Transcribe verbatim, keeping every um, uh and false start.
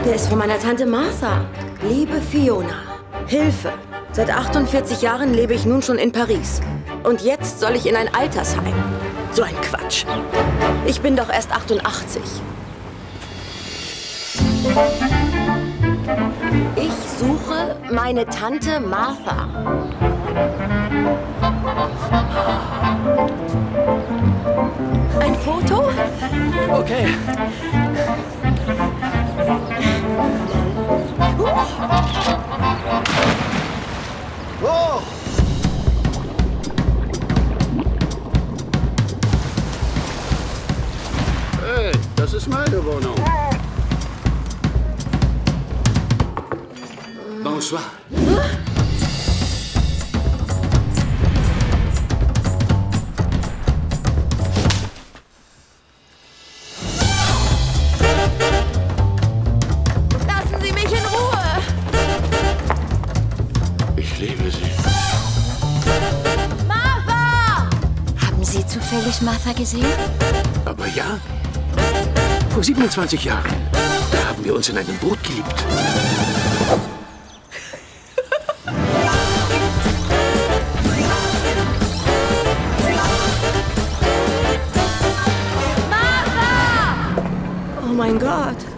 Der ist von meiner Tante Martha. Liebe Fiona, Hilfe. Seit achtundvierzig Jahren lebe ich nun schon in Paris. Und jetzt soll ich in ein Altersheim. So ein Quatsch. Ich bin doch erst achtundachtzig. Ich suche meine Tante Martha. Ein Foto? Okay. Oh! Hey, das ist meine Wohnung. Bonsoir. Lassen Sie mich in Ruhe! Ich liebe sie. Martha! Haben Sie zufällig Martha gesehen? Aber ja, vor siebenundzwanzig Jahren, da haben wir uns in einem Boot geliebt. Oh mein Gott.